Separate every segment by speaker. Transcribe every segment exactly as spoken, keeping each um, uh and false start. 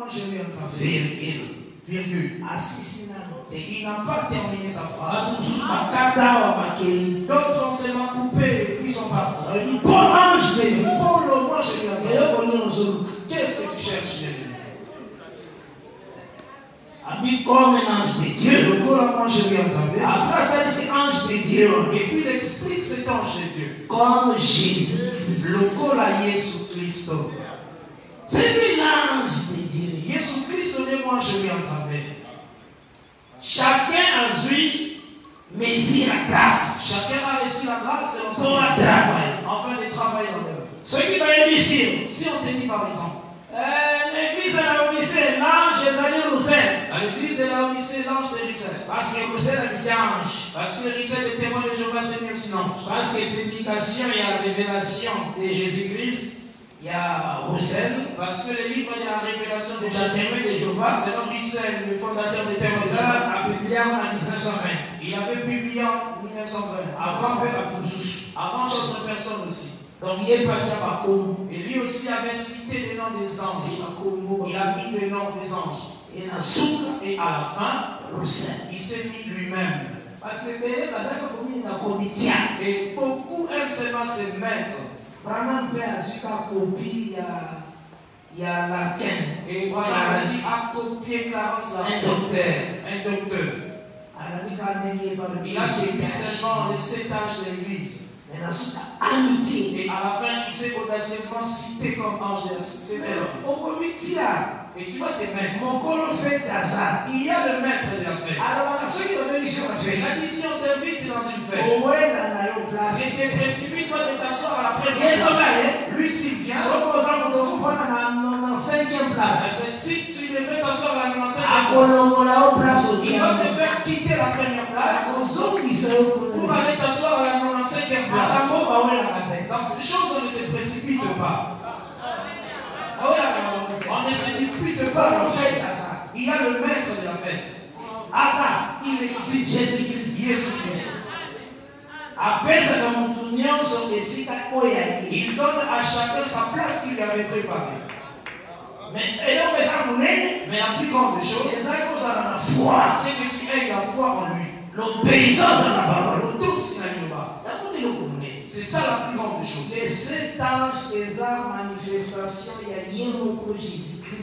Speaker 1: Virgule.
Speaker 2: Virgule. Il n'a pas terminé sa phrase. D'autres ont seulement coupé et puis sont partis.
Speaker 1: Paul ange de Dieu.
Speaker 2: Paul le moi je lui ai dit. Qu'est-ce que tu cherches?
Speaker 1: Ami comme un ange de Dieu.
Speaker 2: Le corps moi je lui ai dit.
Speaker 1: Après c'est ange de Dieu.
Speaker 2: Et puis il explique cet ange de Dieu.
Speaker 1: Comme Jésus.
Speaker 2: Le corps à Jésus Christ.
Speaker 1: C'est lui l'ange de Dieu.
Speaker 2: Jésus Christ le moi je lui ai dit.
Speaker 1: Chacun a reçu mesure la grâce.
Speaker 2: Chacun a reçu la grâce
Speaker 1: pour travailler.
Speaker 2: Afin de travailler en œuvre.
Speaker 1: Ce qui va être ici.
Speaker 2: Si on te dit par exemple.
Speaker 1: L'église de la Odyssée, l'ange est allé Roussel.
Speaker 2: À l'église de la Odyssée, l'ange de Roussel.
Speaker 1: Parce que Roussel a dit ange.
Speaker 2: Parce que Roussel est témoin de Jéhovah Seigneur sinon.
Speaker 1: Parce que publication et la révélation de Jésus-Christ. Il y a Roussel.
Speaker 2: Parce que le livre de la révélation de
Speaker 1: Jésus-Christ de Jéhovah.
Speaker 2: C'est Roussel, le fondateur de témoins.
Speaker 1: Ça a publié en mille neuf cent vingt.
Speaker 2: Il avait publié en mille neuf cent vingt.
Speaker 1: Avant,
Speaker 2: avant d'autres personnes aussi.
Speaker 1: Donc il est parti à Bakoum.
Speaker 2: Et lui aussi avait cité le nom des anges. Il a mis le nom des anges.
Speaker 1: Et à
Speaker 2: la fin, il s'est mis lui-même. Et beaucoup aiment seulement se mettre.
Speaker 1: Il y a l'arcane.
Speaker 2: Et voilà aussi à copier Clarence
Speaker 1: un docteur.
Speaker 2: Un docteur. Il a suivi seulement les sept âges de l'église.
Speaker 1: Amitié.
Speaker 2: Et à la fin, il s'est audacieusement cité comme ange de cette église. Et tu vas te mettre. Il y a le maître de la fête. Il a dit si on t'invite dans une fête, et te précipite toi de t'asseoir à la première place. Lui s'il vient, si tu devais t'asseoir à la cinquième place, il va te faire quitter la première place pour aller t'asseoir à la cinquième place. Dans ces choses, on ne se précipite pas. On ne se dispute pas. Il y a le maître de la fête. Il existe Jésus-Christ. Jésus-Christ. Il donne à chacun sa place qu'il lui avait préparée. Mais la plus grande chose, c'est que tu aies la foi en lui. L'obéissance à la parole. C'est ça la plus grande chose.
Speaker 1: Les sept anges des manifestations, il y a Yémoko Jésus-Christ.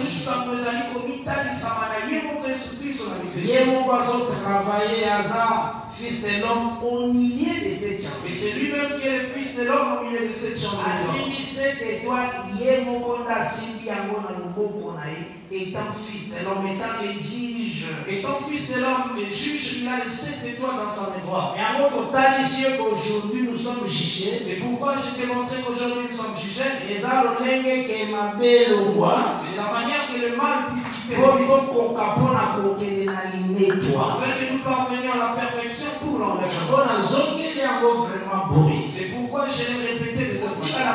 Speaker 1: Yémoko a travaillé à ça, fils de l'homme, au milieu de sept gens.
Speaker 2: Et c'est lui-même qui est le fils de l'homme au milieu de sept gens.
Speaker 1: A Simi sept étoiles, Yémoko a Simi Yangona Luboko étant fils de l'homme, étant le juge.
Speaker 2: Étant fils de l'homme, le juge, il a les sept étoiles dans son endroit.
Speaker 1: Et à notre total ici qu'aujourd'hui nous sommes jugés.
Speaker 2: C'est pourquoi je t'ai montré qu'aujourd'hui nous sommes jugés.
Speaker 1: Et ça, le lingue qui est ma belle roi.
Speaker 2: C'est la manière que le mal puisse quitter
Speaker 1: l'église.
Speaker 2: Afin que nous parvenions à la perfection pour l'enlèvement. C'est pourquoi je l'ai répété de cette manière.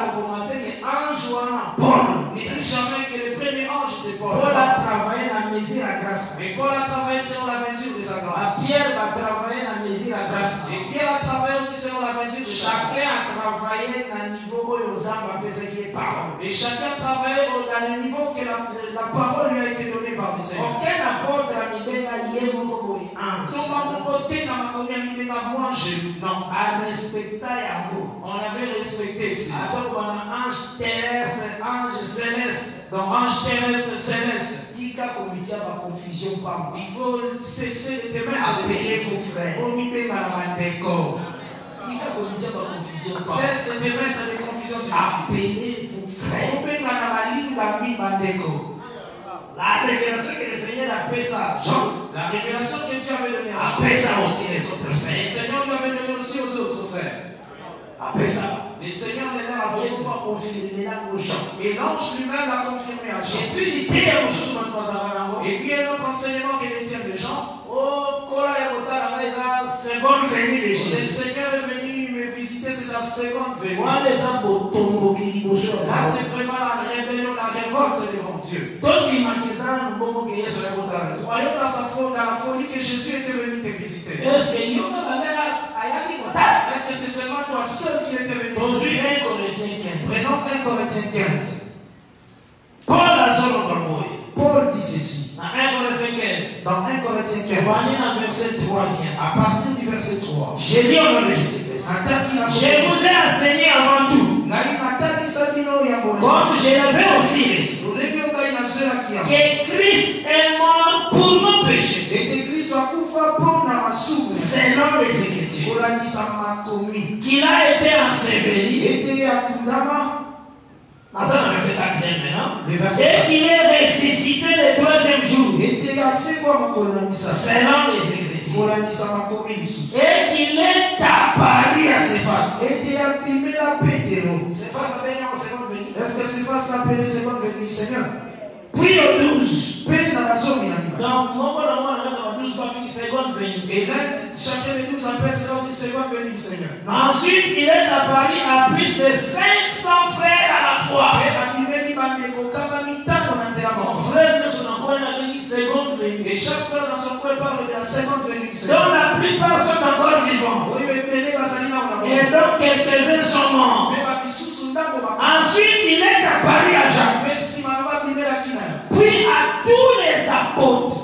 Speaker 2: N'oublie jamais que le premier ange c'est Paul.
Speaker 1: Paul a travaillé dans la mesure à grâce.
Speaker 2: Et Paul a travaillé selon la mesure de sa grâce.
Speaker 1: Pierre va travailler dans la mesure à grâce.
Speaker 2: Et Pierre a travaillé aussi selon la mesure de sa grâce.
Speaker 1: Chacun a travaillé dans le niveau où aux âmes appellent ce qui est parole.
Speaker 2: Et chacun a travaillé dans le niveau que la, la parole lui a été donnée par le Seigneur.
Speaker 1: Aucun apôtre n'a mis bien ange.
Speaker 2: Donc à mon côté, dans ma communauté, moi je non.
Speaker 1: À respecter Yahoo.
Speaker 2: On avait respecté ça.
Speaker 1: Donc on a ange terrestre, ange céleste.
Speaker 2: Donc ange terrestre, céleste.
Speaker 1: Il
Speaker 2: faut cesser de te mettre.
Speaker 1: Appelez vos frères.
Speaker 2: Cesse de te mettre de confusion sur
Speaker 1: appelez vos frères. La révélation que le Seigneur a fait ça, Jean.
Speaker 2: La révélation que Dieu avait donnée à Jean.
Speaker 1: Après ça aussi les autres frères.
Speaker 2: Le Seigneur lui avait donné aussi aux autres frères.
Speaker 1: Après ça,
Speaker 2: le Seigneur les a
Speaker 1: confirmé aux gens.
Speaker 2: Et l'ange lui-même l'a confirmé à Jean.
Speaker 1: Et puis il dit aux choses maintenant.
Speaker 2: Et puis il y a un autre enseignement que les tiens de Jean.
Speaker 1: Oh, quand il y a la seconde venue de Jésus.
Speaker 2: Le Seigneur est venu me visiter, c'est sa seconde venue. Là, c'est vraiment la rébellion, la révolte devant Dieu. Croyons dans sa folie, dans la folie que Jésus était venu te visiter. Est-ce que c'est seulement toi seul qui était venu te visiter? Prenons un Corinthiens quinze.
Speaker 1: Paul
Speaker 2: quinze. À partir du verset trois.
Speaker 1: J'ai dit au nom de Jésus-Christ. Je vous ai enseigné avant tout. Comme je l'avais aussi laissé. Que Christ est mort pour nos péchés. Selon les Écritures. Qu'il a été enseveli. Et qu'il est ressuscité le troisième jour. Selon les Écritures. Et qu'il est apparu à ses faces. Ses faces appellent en seconde venue.
Speaker 2: Est-ce que ses faces appellent seconde venue, Seigneur?
Speaker 1: Puis au douze.
Speaker 2: Donc,
Speaker 1: mon bon amour, on a douze pas une seconde venue.
Speaker 2: Et là, chacun des douze appelle cela aussi seconde venue du Seigneur.
Speaker 1: Ensuite, il est apparu à plus de cinq cents frères à la fois. Frère, nous sommes encore une seconde venue.
Speaker 2: Et chaque frère dans son coin parle de la seconde venue du Seigneur.
Speaker 1: Donc la plupart sont encore vivants. Et donc quelques-uns sont morts. Ensuite, il est apparu à Jacques. Puis à tous les apôtres.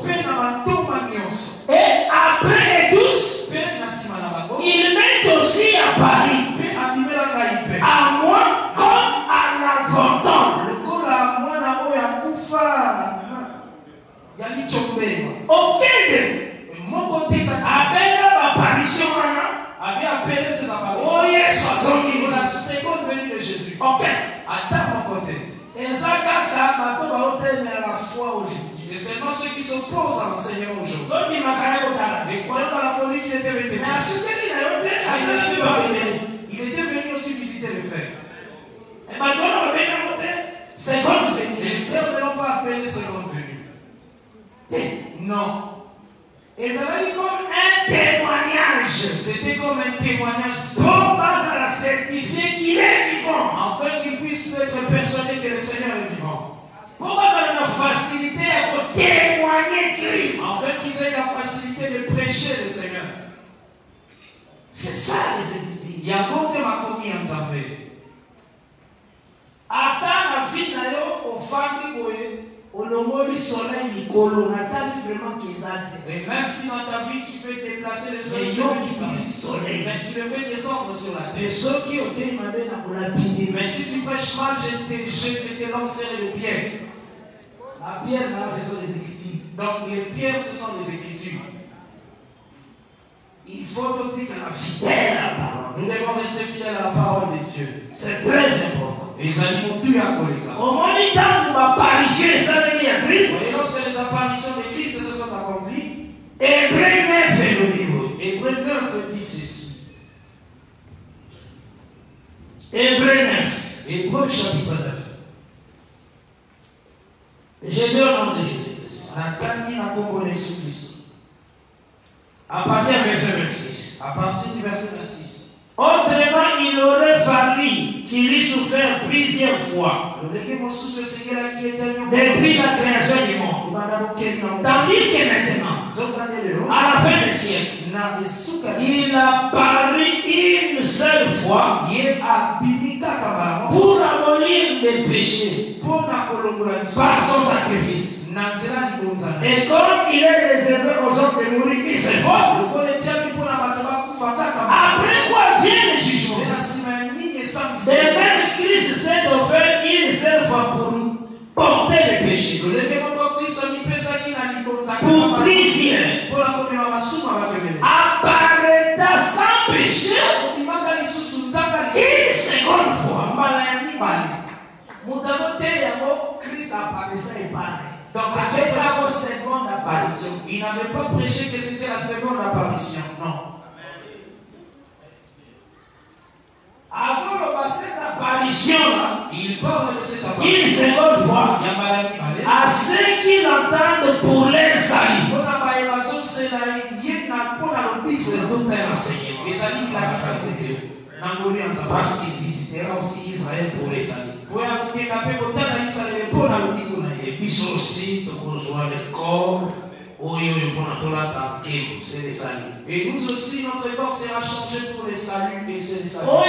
Speaker 1: Et après tous, il m'est aussi apparu à moi comme à l'avant-temps. Aucun avait l'apparition
Speaker 2: avait appelé ses apparitions.
Speaker 1: Oh yes,
Speaker 2: pour la seconde venue de Jésus.
Speaker 1: Ok.
Speaker 2: À mon côté. C'est seulement ceux qui s'opposent à l'Seigneur aujourd'hui. Et croyant dans la folie qu'il était venu. Il était venu aussi visiter les frères.
Speaker 1: Les frères
Speaker 2: ne l'ont pas appelé seconde venue. Non.
Speaker 1: Et ça veut dire comme un témoignage.
Speaker 2: C'était comme un témoignage.
Speaker 1: Pour à certifier qu'il est vivant.
Speaker 2: Afin qu'il puisse être persuadé que le Seigneur est vivant.
Speaker 1: Pour ça une facilité pour témoigner Christ.
Speaker 2: Afin qu'ils aient la facilité de prêcher le Seigneur.
Speaker 1: C'est ça les Écritures.
Speaker 2: Il y a beaucoup de ma commis en Zambé.
Speaker 1: Attends la vie d'ailleurs aux femmes qui au lomo du soleil Nicolo, Nathalie vraiment qu'ils ont.
Speaker 2: Et même si dans ta vie tu fais déplacer le soleil, mais tu le fais descendre sur la terre. Mais si tu prêches mal, je te, je te lancerai le pierre.
Speaker 1: La pierre, là, ce sont les Écritures.
Speaker 2: Donc les pierres, ce sont les Écritures.
Speaker 1: Il faut dire qu'on est fidèle à la parole.
Speaker 2: Nous devons rester fidèles à la parole de Dieu.
Speaker 1: C'est très important.
Speaker 2: Et les animaux tuent à Koleka.
Speaker 1: Au moment où l'apparition des ennemis à Christ,
Speaker 2: et lorsque les apparitions de Christ se sont accomplies,
Speaker 1: Hébreux neuf est le niveau.
Speaker 2: Hébreux neuf dit ceci.
Speaker 1: Hébreux neuf.
Speaker 2: Hébreux chapitre neuf.
Speaker 1: J'ai lu au nom de Jésus-Christ. À partir du verset vingt-six.
Speaker 2: À partir du verset vingt-six.
Speaker 1: Autrement, il aurait fallu qu'il ait souffert plusieurs fois depuis la création du monde. Tandis que maintenant, à la fin des siècles, il a parlé une seule fois pour abolir les péchés par son sacrifice. Et comme il est réservé aux hommes de mourir une seule fois, après quoi vient le jugement. De même, Christ s'est offert une seule fois pour porter les péchés. Pour plusieurs. Apparaîtra sans péché une seconde fois. Christ apparaissait et parlait.
Speaker 2: Donc,
Speaker 1: la seconde apparition.
Speaker 2: Il n'avait pas prêché que c'était la seconde apparition. Non.
Speaker 1: Avant cette apparition-là,
Speaker 2: il parle de cette apparition.
Speaker 1: Une seconde fois, à ceux qui l'entendent pour leur salut. C'est tout un enseignement. Parce qu'il visitera aussi Israël pour les saluts. Et puis aussi, tu reçois le corps. C'est les saluts.
Speaker 2: Et nous aussi, notre corps sera changé pour les saluts et c'est les saluts.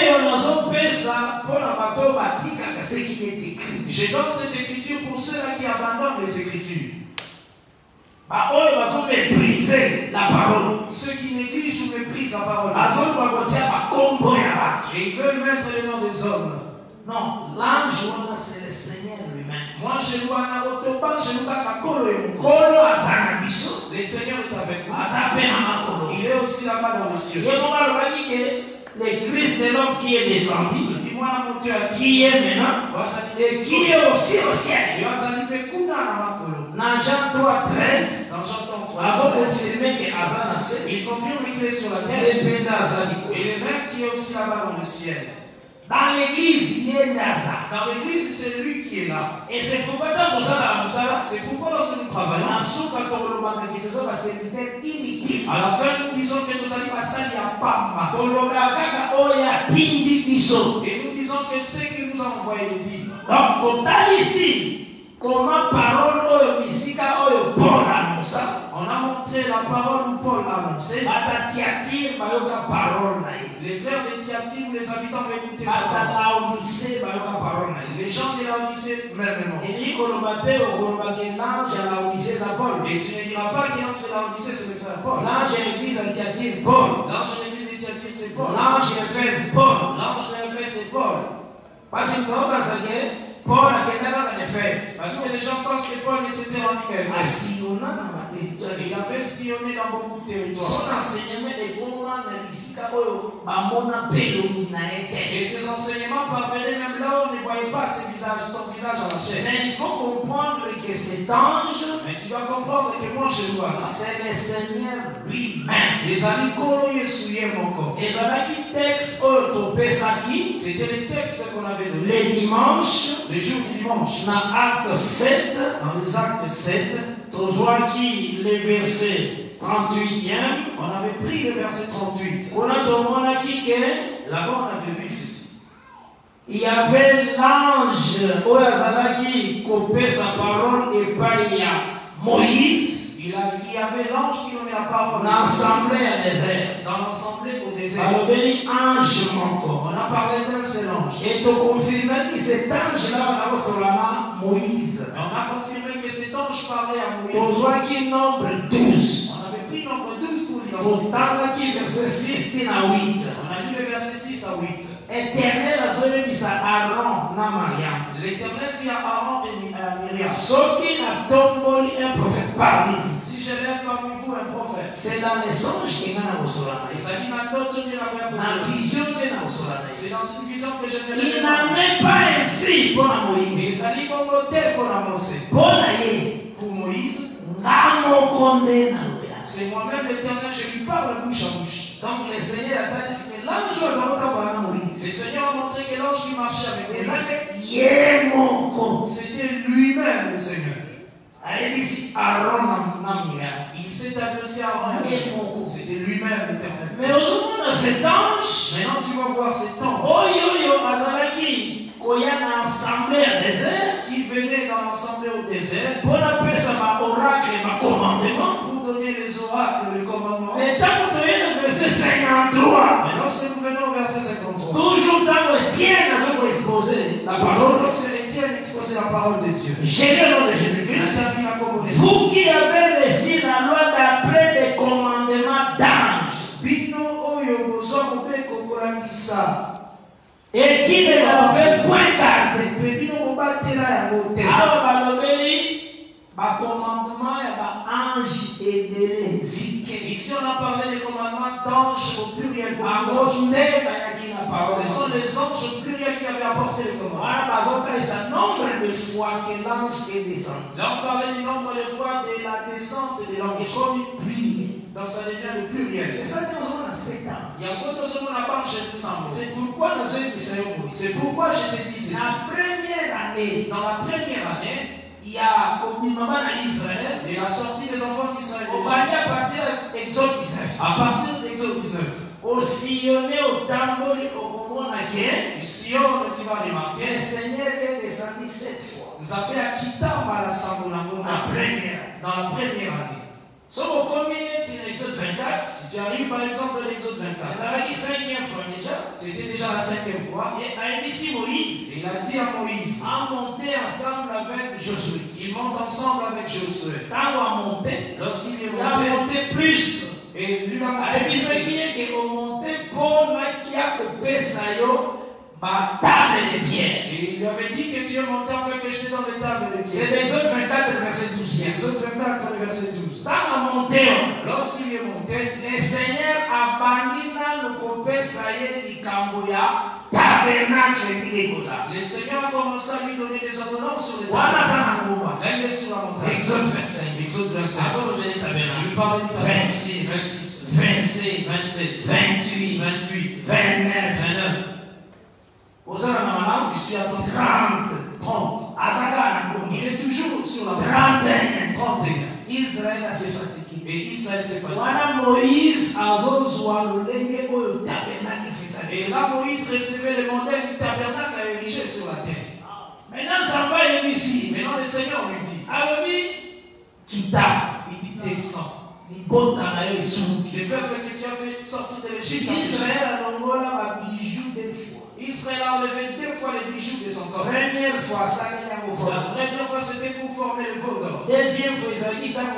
Speaker 2: Je donne cette écriture pour ceux qui abandonnent les écritures.
Speaker 1: mépriser la parole.
Speaker 2: Ceux qui négligent ou méprisent la parole. Et ils veulent mettre les noms des hommes.
Speaker 1: Non, l'ange, c'est le Seigneur lui-même.
Speaker 2: Moi, je dois en autopan, je dois à Kolo et
Speaker 1: Kolo Azanabiso.
Speaker 2: Le Seigneur est avec nous.
Speaker 1: Azapena
Speaker 2: Il est aussi là-bas dans le ciel.
Speaker 1: Et on va dire que le Christ est l'homme qui est descendu,
Speaker 2: Dis-moi la monteur
Speaker 1: qui est maintenant, et qui est aussi au ciel. Dans Jean trois, treize,
Speaker 2: Dans Jean trois,
Speaker 1: avant de confirmer que Azan a fait,
Speaker 2: il confirme qu'il est sur la terre.
Speaker 1: il est
Speaker 2: Et le même qui est aussi là-bas dans le ciel.
Speaker 1: Dans l'église, il est Nazar.
Speaker 2: Dans l'église, c'est lui qui est là.
Speaker 1: Et c'est pourquoi dans nous ça,
Speaker 2: c'est pourquoi lorsque nous travaillons,
Speaker 1: à
Speaker 2: la fin, nous disons que nous allons passer à Pama. Et nous disons que c'est ce que nous a envoyé le dire.
Speaker 1: Donc, total ici, comment parole oyo bisika oyo Paul annonça.
Speaker 2: On a montré la parole où Paul a annoncé. Les frères de Thyatire ou les habitants vont écouter sa parole. Les gens de Laodicée, même.
Speaker 1: Et tu ne
Speaker 2: diras pas que l'ange de Laodicée, c'est le frère Paul.
Speaker 1: L'ange de l'église de Thyatire, Paul.
Speaker 2: L'ange de l'église de Thyatire, c'est Paul.
Speaker 1: L'ange de l'Éphèse, Paul.
Speaker 2: L'ange de l'Éphèse, c'est Paul.
Speaker 1: Parce que Paul a été dans l'Éphèse.
Speaker 2: Parce que les gens pensent que Paul ne s'était rendu qu'à Éphèse. Il avait sillonné dans beaucoup de territoires.
Speaker 1: Son enseignement est pour moi,
Speaker 2: et ses enseignements parvenaient même là où on ne voyait pas ses visages, son visage à la chair.
Speaker 1: Mais il faut comprendre que cet ange,
Speaker 2: mais tu dois comprendre que moi je dois,
Speaker 1: c'est le Seigneur lui-même.
Speaker 2: Les amis Kolo Yesuye Moko.
Speaker 1: Et les textes autopesaki.
Speaker 2: C'était les textes qu'on avait donnés.
Speaker 1: Les dimanches.
Speaker 2: Les jours du dimanche.
Speaker 1: Dans acte sept.
Speaker 2: Dans les actes sept.
Speaker 1: Qui le verset trente-huitième.
Speaker 2: On avait pris le verset trente-huit.
Speaker 1: On a demandé que
Speaker 2: là-bas on avait vu ceci.
Speaker 1: Il y avait l'ange qui coupait sa parole et pas il y a Moïse.
Speaker 2: Il, a, il y avait l'ange qui donnait la parole.
Speaker 1: Dans l'assemblée au désert.
Speaker 2: Dans l'assemblée au désert.
Speaker 1: Alors, ange
Speaker 2: on a parlé d'un seul ange.
Speaker 1: Et tu confirmes que cet ange-là, c'est Moïse.
Speaker 2: On a confirmé que cet ange parlait à Moïse.
Speaker 1: On voit qu'il nombre douze.
Speaker 2: On avait pris nombre douze pour l'identifier.
Speaker 1: Pourtant, qui verset six à huit.
Speaker 2: On a lu le verset six à huit.
Speaker 1: Éternel a donné à Aaron, na Mariam.
Speaker 2: L'Éternel dit à Aaron et à Myriam.
Speaker 1: Ce qui n'a tombé un prophète parmi vous.
Speaker 2: Si je lève parmi vous un prophète.
Speaker 1: C'est dans les songes qu'il y a dans le
Speaker 2: C'est
Speaker 1: la vision de la
Speaker 2: C'est dans une vision que je ne
Speaker 1: il n'en est pas ainsi pour Moïse.
Speaker 2: Pour Moïse. C'est moi-même l'Éternel, je lui parle bouche à bouche.
Speaker 1: Donc le Seigneur a dit que l'ange a Moïse.
Speaker 2: Le Seigneur a montré que l'ange qui marchait avec
Speaker 1: Moïse.
Speaker 2: C'était lui-même le Seigneur. Il s'est adressé à Aaron. C'était lui-même l'Éternel.
Speaker 1: Mais aujourd'hui, cet ange,
Speaker 2: maintenant tu vas voir cet ange qui venait dans l'assemblée au désert pour donner les oracles, le commandement.
Speaker 1: Mais verset cinquante-trois.
Speaker 2: Mais lorsque nous venons au verset cinquante-trois,
Speaker 1: toujours dans Étienne a exposé la parole.
Speaker 2: Lorsque Étienne exposait la parole de Dieu,
Speaker 1: j'ai le nom de Jésus-Christ. Vous qui avez reçu la loi d'après des commandements d'ange, et qui ne l'avait point gardé. Alors, ma commandement est ange et de
Speaker 2: ici, on a parlé des commandements d'anges au pluriel. Ce sont les anges au pluriel qui avaient apporté le commandement.
Speaker 1: C'est nombre de fois que l'ange est descendu.
Speaker 2: Là, on parlait du nombre de fois de la descente de l'ange. Donc, ça devient le pluriel.
Speaker 1: C'est ça que nous avons dans sept ans.
Speaker 2: Il y a beaucoup de choses qu'on n'a pas ensemble.
Speaker 1: C'est pourquoi nous avons dit
Speaker 2: C'est pourquoi je te dis ceci.
Speaker 1: La première année,
Speaker 2: dans la première année,
Speaker 1: il y a comme dit maman en Israël,
Speaker 2: et la sortie des enfants d'Israël.
Speaker 1: On va aller à partir d'Exode dix-neuf.
Speaker 2: À partir d'Exode dix-neuf.
Speaker 1: Au sillonner au tambour au moment laquelle
Speaker 2: tu sillonnes, tu vas remarquer.
Speaker 1: Le Seigneur est descendu sept fois.
Speaker 2: Nous avons à Kitama la Sambo
Speaker 1: la première.
Speaker 2: Dans la première année.
Speaker 1: Si
Speaker 2: tu arrives par exemple à l'Exode vingt-quatre, c'était déjà la cinquième fois.
Speaker 1: Et Moïse,
Speaker 2: il a dit à Moïse,
Speaker 1: a monté ensemble avec Josué.
Speaker 2: Il monte ensemble avec Josué.
Speaker 1: Quand on a monté,
Speaker 2: lorsqu'il est
Speaker 1: monté, il a monté plus.
Speaker 2: Et lui a monté.
Speaker 1: Et puis ce qui est qu'il a monté pour qui a coupé ça yo, ma table de pierre.
Speaker 2: Et il avait dit que tu es monté afin que je te donne les tables de pierre.
Speaker 1: C'est l'Exode vingt-quatre, verset douze.
Speaker 2: Exode vingt-quatre, verset douze.
Speaker 1: Quand on a monté,
Speaker 2: lorsqu'il est monté,
Speaker 1: le Seigneur a banni dans le coupé ça y est, du Camboya, tabernacle de Goza.
Speaker 2: Le Seigneur a commencé à lui donner des ordonnances sur les
Speaker 1: tables.
Speaker 2: Là, il est sur la montagne.
Speaker 1: Exode vingt-cinq.
Speaker 2: Exode vingt-cinq.
Speaker 1: Il parle de vingt-six, vingt-sept, vingt-sept, vingt-huit, vingt-huit, vingt-neuf, vingt-neuf.
Speaker 2: Je suis à trente,
Speaker 1: trente.
Speaker 2: Il est toujours sur la
Speaker 1: trente et un.
Speaker 2: trente et un.
Speaker 1: Israël a s'est fatigué.
Speaker 2: Et Israël s'est fatigué.
Speaker 1: Moïse a
Speaker 2: Et là, Moïse recevait le modèle du tabernacle érigé sur la terre.
Speaker 1: Maintenant, ça va ici.
Speaker 2: Maintenant, le Seigneur lui dit,
Speaker 1: il
Speaker 2: dit descends.
Speaker 1: Le peuple
Speaker 2: que tu as fait sortir de l'Égypte.
Speaker 1: Israël a enlevé bijou deux fois.
Speaker 2: Israël a enlevé deux fois les bijoux de son corps.
Speaker 1: Première fois, ça
Speaker 2: La première fois, c'était pour former le veau d'or.
Speaker 1: Deuxième fois, ils ont dit que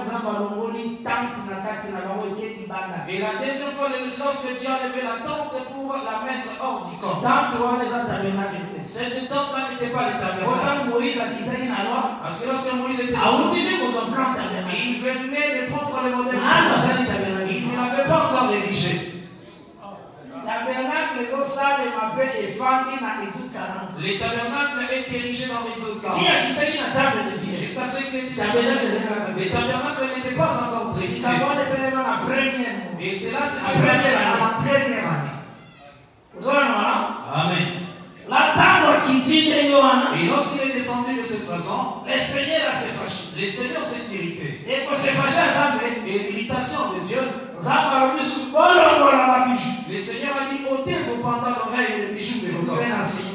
Speaker 2: et la deuxième fois, lorsque Dieu a levé la tente pour la mettre hors du corps. Cette tente-là n'était pas le tabernacle. Parce que lorsque Moïse était descendu, il venait de prendre le modèle. Il ne l'avait pas encore érigé. Les tabernacles est érigé dans l'Exode quarante. Jusqu'à ce que les tabernacles n'étaient pas encore dressés. Et cela, c'est la première année. Amen. Et lorsqu'il est descendu de cette façon,
Speaker 1: le Seigneur a s'est fâché.
Speaker 2: Le Seigneur s'est irrité.
Speaker 1: Et pour se fâcher,
Speaker 2: et l'irritation de Dieu, le Seigneur a dit ôtez vos pendants d'oreilles et les bijoux de vos corps.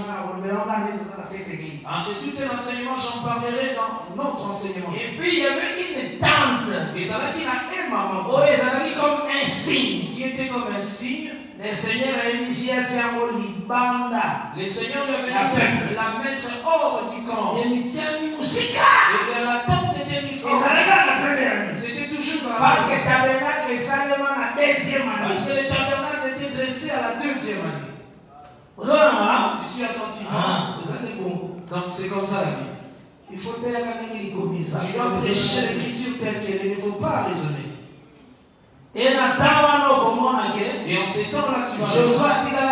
Speaker 2: Ah, c'est tout un enseignement, j'en parlerai dans notre enseignement.
Speaker 1: Et puis il y avait une tente.
Speaker 2: Et ça veut dire un maman.
Speaker 1: Oh, et ça veut dire comme un signe.
Speaker 2: Qui était comme un signe.
Speaker 1: Le Seigneur a initié à Tiamo Libanda.
Speaker 2: Le Seigneur devait la mettre hors du camp.
Speaker 1: Et
Speaker 2: dans la tente était mise hors. C'était toujours dans la
Speaker 1: parce que le tabernacle est seulement la deuxième année.
Speaker 2: Parce que le tabernacle était dressé à la deuxième année.
Speaker 1: Vous avez un
Speaker 2: Je suis attentif.
Speaker 1: Ah, vous êtes bon.
Speaker 2: Donc c'est comme ça la vie.
Speaker 1: Il faut faire avec les commis.
Speaker 2: Tu dois prêcher l'écriture telle qu'elle est. Il ne faut pas raisonner.
Speaker 1: Et en
Speaker 2: ces temps-là, tu vas.
Speaker 1: Josué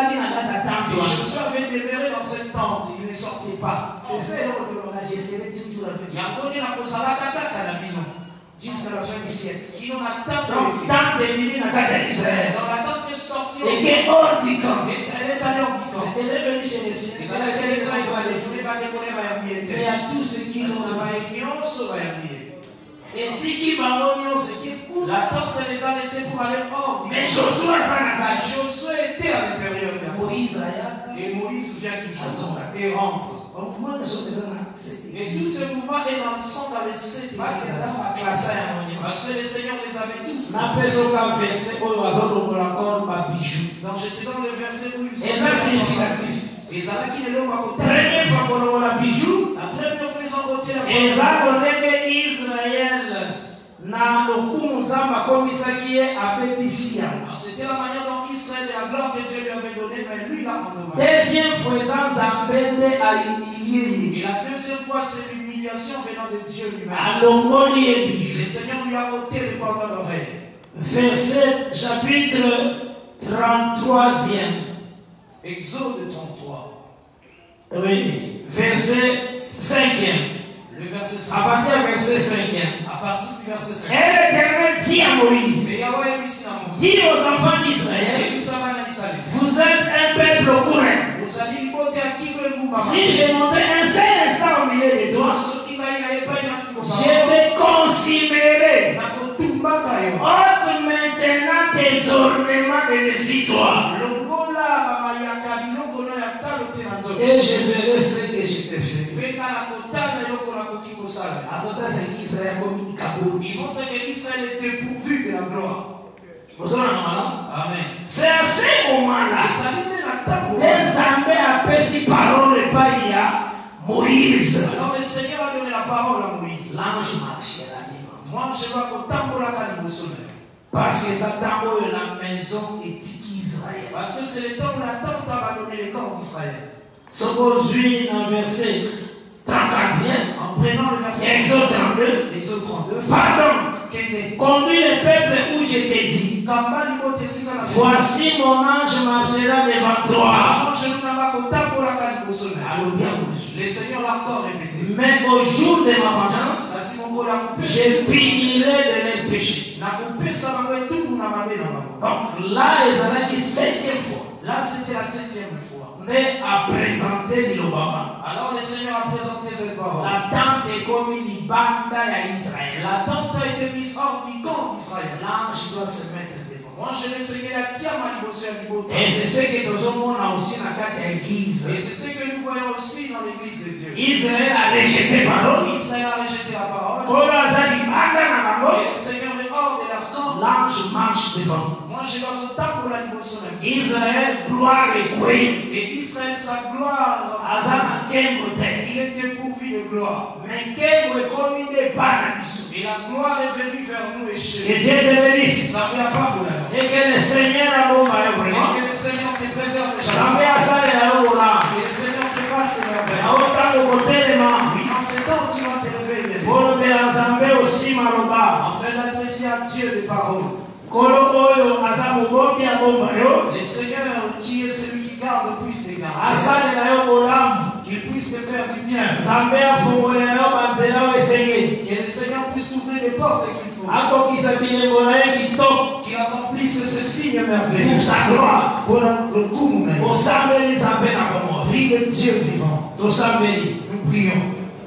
Speaker 2: avait demeuré dans cette tente. Il ne sortait pas.
Speaker 1: C'est ça que l'on a géré toujours avec.
Speaker 2: Il y a donné la
Speaker 1: jusqu'à la fin du siècle.
Speaker 2: Qui n'en attend
Speaker 1: donc, tant est venu dans la Israël.
Speaker 2: Dans la tente est sortie.
Speaker 1: Et qui est hors du camp.
Speaker 2: Elle est allée hors du camp.
Speaker 1: C'était revenu chez les siens. Mais à tous ceux qui l'ont envoyé. Et Tiki Babonio, ce qui est cool.
Speaker 2: La tente les a laissés pour aller hors du camp.
Speaker 1: Mais Josué
Speaker 2: Josué était à l'intérieur de la tente.
Speaker 1: Moïse
Speaker 2: et Moïse vient toujours et rentre. Et tous ces mouvements sont dans les sept. Parce que le Seigneur les avait tous. Donc je te donne le verset où ils sont.
Speaker 1: Et ça significatif.
Speaker 2: Et ça qui est là à côté.
Speaker 1: Première fois qu'on a un bijou.
Speaker 2: La première fois ils ont côté la
Speaker 1: et ça donné Israël na lokumu zamba komisa qui est à Bédisia.
Speaker 2: C'était la manière dont Israël et la gloire que Dieu lui avait donnée, mais lui l'a endommagé.
Speaker 1: Deuxième fois, Zambende a humilié.
Speaker 2: Et la deuxième fois, c'est l'humiliation venant de Dieu lui-même. Le Seigneur lui a ôté le pendant d'oreille.
Speaker 1: Verset chapitre trente-troisième.
Speaker 2: Exode trente-trois.
Speaker 1: Oui, verset cinquième.
Speaker 2: Le verset cinq.
Speaker 1: À partir du verset cinquième.
Speaker 2: À partir du verset cinq.
Speaker 1: Et l'Éternel dit à Moïse, dit aux enfants d'Israël, vous êtes un peuple courant. Si je montais un seul instant au milieu de toi, je te consumerai. Ôte maintenant tes ornements et les citois. Et je verrai ce que je te fais.
Speaker 2: Il montre que Israël est dépourvu de la gloire.
Speaker 1: Amen. C'est à ce moment-là que Zambé a perçu parole et pas il y a Moïse.
Speaker 2: Alors le Seigneur a donné la parole à Moïse.
Speaker 1: L'ange marchait là.
Speaker 2: Moi je vois que tambola kalibosoné.
Speaker 1: Parce que ça tambola la maison éthique Israël.
Speaker 2: Parce que c'est le temps où la tente a donné le temps d'Israël.
Speaker 1: Ce qu'on suit dans le verset trente-quatrième.
Speaker 2: En prenant le verset
Speaker 1: Exode trente-deux.
Speaker 2: Exode trente-deux.
Speaker 1: Va donc. Conduis le peuple où je t'ai dit. Voici mon ange marchera devant toi.
Speaker 2: Le Seigneur l'a encore répété.
Speaker 1: Mais au jour de ma vengeance, je punirai de leurs péchés. Donc là, ils ont dit septième fois.
Speaker 2: Là, c'était la septième fois.
Speaker 1: Mais à présenter l'Obama.
Speaker 2: Alors le Seigneur a présenté cette parole.
Speaker 1: La tente est comme une bande à Israël.
Speaker 2: La tente a été mise hors du camp d'Israël.
Speaker 1: L'ange doit se mettre devant.
Speaker 2: Moi je vais seguir la tienne à l'Ibossé.
Speaker 1: Et c'est ce que nous avons aussi dans la église.
Speaker 2: Et c'est ce que nous voyons aussi dans l'église de Dieu.
Speaker 1: Israël a rejeté la parole.
Speaker 2: Israël a rejeté la parole.
Speaker 1: Et
Speaker 2: le Seigneur est hors de leur camp.
Speaker 1: L'ange marche devant.
Speaker 2: Moi je dois au temps pour la Libossé.
Speaker 1: Israël, gloire et quoi.
Speaker 2: Et Israël, sa gloire.
Speaker 1: Il
Speaker 2: est dépourvu de gloire.
Speaker 1: Mais quel est comme une épargne.
Speaker 2: Et la gloire est venue vers nous et chez nous.
Speaker 1: Que Dieu te bénisse.
Speaker 2: Ça fait pas pour la.
Speaker 1: Et que le Seigneur a bon
Speaker 2: Et que le Seigneur te préserve.
Speaker 1: Ça fait à ça et à l'eau là.
Speaker 2: Et le Seigneur te fasse merveille.
Speaker 1: À autant de côté de moi.
Speaker 2: Oui, en ce temps tu vas te réveiller.
Speaker 1: Pour le bénir aussi maroba.
Speaker 2: Afin d'adresser à Dieu des paroles.
Speaker 1: Le
Speaker 2: Seigneur qui est celui qui garde puisse te garder. Qu'il puisse te faire du bien. Que le Seigneur puisse ouvrir les portes qu'il faut. Qu'il accomplisse ce signe merveilleux.
Speaker 1: Pour sa gloire.
Speaker 2: Pour le coup,
Speaker 1: prie
Speaker 2: de Dieu vivant.
Speaker 1: Nous
Speaker 2: prions.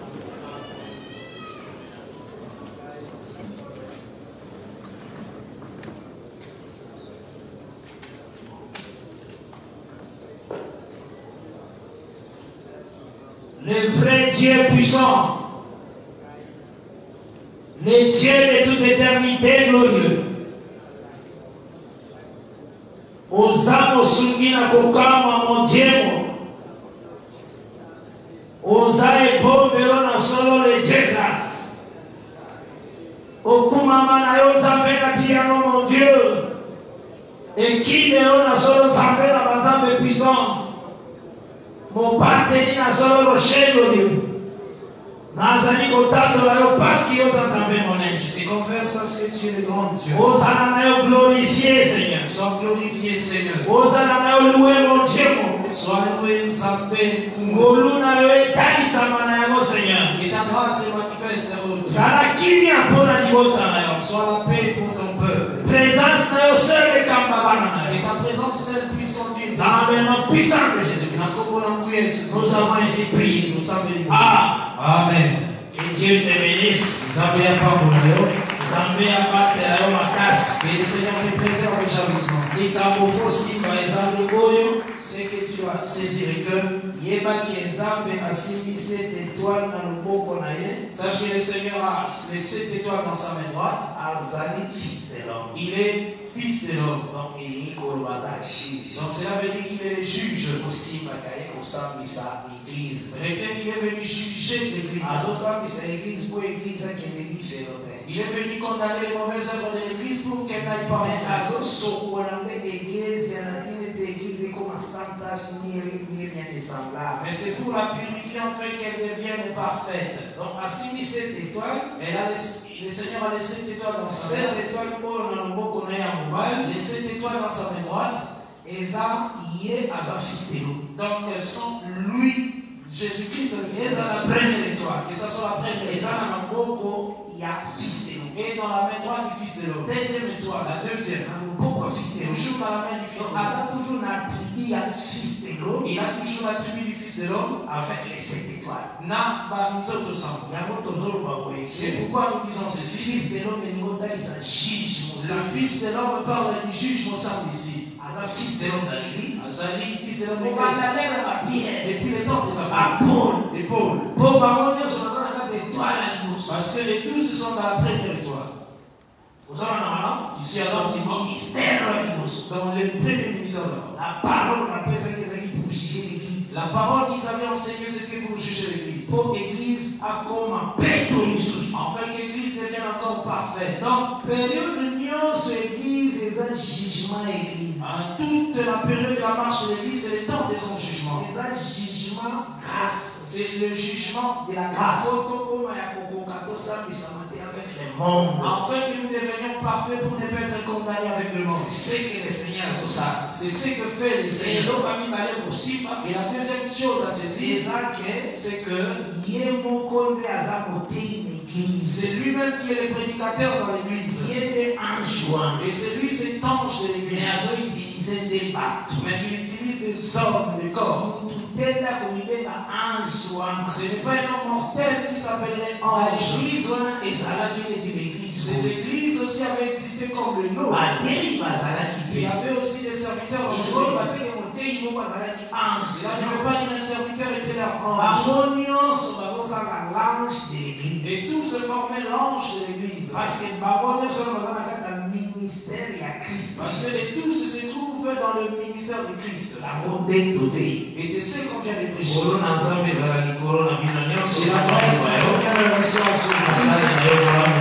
Speaker 1: Le vrai Dieu puissant, le Dieu de toute éternité glorieux, Osamo Sungina Kokama mon Dieu, Osae Bombero na solo le Dieu grâce, Okumama na yo Zambena piano mon Dieu, et qui na solo Zambena bazambe puissant. Mon partenaire n'a solo rocher glorieux. Nazani kotato la yo parce qu'il osa Nzambe mon ange.
Speaker 2: Et confesse parce que tu es le grand Dieu.
Speaker 1: Osana na yo glorifié Seigneur.
Speaker 2: Sois glorifié Seigneur.
Speaker 1: Osana na yo loué mon Dieu mon.
Speaker 2: Sois loué Nzambe.
Speaker 1: Ngolu na yo etalisama na yo Seigneur.
Speaker 2: Que ta grâce se manifeste au Dieu.
Speaker 1: Zala kimia pona libota na yo.
Speaker 2: Sois la paix pour ton peuple.
Speaker 1: Présence na yo seul kamba bana na yo.
Speaker 2: Que ta présence seule puisse conduire.
Speaker 1: Dans le nom puissant de Jésus. Nous avons ainsi prié.
Speaker 2: Nous sommes bénis.
Speaker 1: Ah.
Speaker 2: Amen.
Speaker 1: Que Dieu te bénisse.
Speaker 2: Zambé a pas pour nous.
Speaker 1: Zambé a pas te la casse.
Speaker 2: Que le Seigneur te préserve et jalousement.
Speaker 1: Les cabofos simba et Zambé boyo.
Speaker 2: Ce que tu dois saisir et que
Speaker 1: Yeba que Zambé a simbi cette étoile dans le boko na ye.
Speaker 2: Sache que le Seigneur a les sept étoiles dans sa main droite.
Speaker 1: Azali fils de l'homme.
Speaker 2: Il est fils de l'homme.
Speaker 1: Donc il est Kolobaza juge.
Speaker 2: Donc cela veut dire qu'il est le juge.
Speaker 1: Aussi Makaye Kosambi sa église.
Speaker 2: Retient qu'il est venu juger l'église.
Speaker 1: Azosambi sa église pour église qui est différente.
Speaker 2: Il est venu condamner les mauvaises œuvres de l'église pour qu'elle n'aille pas en
Speaker 1: Mais
Speaker 2: enfer.
Speaker 1: Azo Sokolande église, il y a une église comme un santage, ni rien de semblable.
Speaker 2: Mais c'est pour la purifier afin qu'elle devienne parfaite.
Speaker 1: Donc, à Simi cette étoile,
Speaker 2: et là, le, le Seigneur a les sept étoiles dans sa main.
Speaker 1: Cette étoile pour le boko na ya mobile.
Speaker 2: Les sept étoiles dans sa main droite.
Speaker 1: Et ça, il est à sa fils de l'eau.
Speaker 2: Donc, elles sont lui, Jésus-Christ, le fils de l'eau.
Speaker 1: la première étoile.
Speaker 2: Que ça soit la première.
Speaker 1: Et ça, dans le boko, il y a fils de l'eau.
Speaker 2: Et dans la main droite du fils de l'eau.
Speaker 1: Deuxième étoile.
Speaker 2: La deuxième.
Speaker 1: Dans le boko, fils de l'eau.
Speaker 2: Toujours dans la main du fils de l'eau.
Speaker 1: Donc, il toujours la tribu, il y a le fils de l'eau.
Speaker 2: Il a toujours la tribu du fils de l'homme.
Speaker 1: Avec les sept étoiles.
Speaker 2: Na babitoto sang. C'est pourquoi nous disons ceci.
Speaker 1: Fils de l'homme, il y a juge.
Speaker 2: Le fils de l'homme parle du juge, mon sang ici.
Speaker 1: fils de l'homme dans l'église.
Speaker 2: Azali, fils de l'homme
Speaker 1: On
Speaker 2: de
Speaker 1: va
Speaker 2: l'église.
Speaker 1: aller à la Pierre.
Speaker 2: Depuis le temps des
Speaker 1: À
Speaker 2: apôtres.
Speaker 1: Paul.
Speaker 2: Et Paul.
Speaker 1: Pour Bamonio, sur la carte d'étoile à l'immense.
Speaker 2: Parce que les tous sont dans la première étoile.
Speaker 1: Vous avez un moment? Tu suis alors, c'est le ministère à l'immense.
Speaker 2: Dans les premiers ministères.
Speaker 1: La parole, on appelle ça qu'ils avaient pour juger l'église.
Speaker 2: La parole qu'ils avaient enseignée, c'était pour juger l'église.
Speaker 1: Pour l'église a comme un pétonissus.
Speaker 2: Afin que l'église devienne encore parfaite.
Speaker 1: Donc, période de l'union sur l'église, c'est un jugement à l'église.
Speaker 2: En toute la période de la marche de l'église, c'est le temps de son jugement.
Speaker 1: C'est un jugement grâce.
Speaker 2: C'est le jugement de la grâce. Afin que nous devenions parfaits pour ne pas être condamnés avec le monde.
Speaker 1: C'est ce que le Seigneur a ça.
Speaker 2: C'est ce que fait le Seigneur. Et la deuxième chose à saisir, c'est que c'est lui-même qui est le prédicateur dans l'église. Et c'est lui cet ange de l'église. Mais il utilise des hommes, des corps. Ce n'est pas un homme mortel qui s'appellerait ange. Ces églises aussi avaient existé comme le nôtre. Il y avait aussi des serviteurs dans ces églises. Cela ne veut pas dire un serviteur était leur ange. Et tous se formaient l'ange de l'église. Parce que les tous se trouvent dans le ministère de Christ. Et c'est ce qu'on vient de prêcher. Et la grâce du Seigneur soit sur nous.